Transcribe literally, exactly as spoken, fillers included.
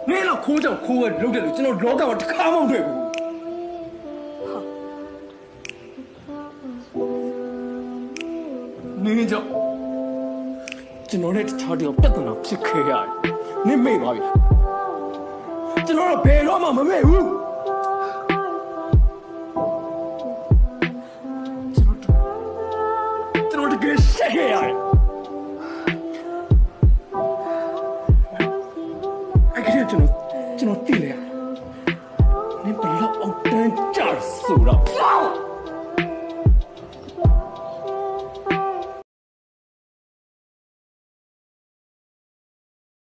နင်းတော့ခိုးကြောင်ခိုးရလုပ်တယ်လို့ကျွန်တော်လောကမှာတစ်ခါမှမတွေ့ဘူးနင်းကြောင့်ကျွန်တော်နဲ့တခြားတယောက်ပြဿနာဖြစ်ခဲ့ရတယ်နင်းမေ့ပါပြီကျွန်တော်တော့ဘယ်တော့မှမမေ့ဘူးကျွန်တော်ကျွန်တော်တကယ်ရှက်ခဲ့ရတယ်အဲ့ဒီကျွန်တော်ကျွန်တော်သိလေရတယ်နင်းဘယ်လောက်အောင်တန်းကြဆိုတော့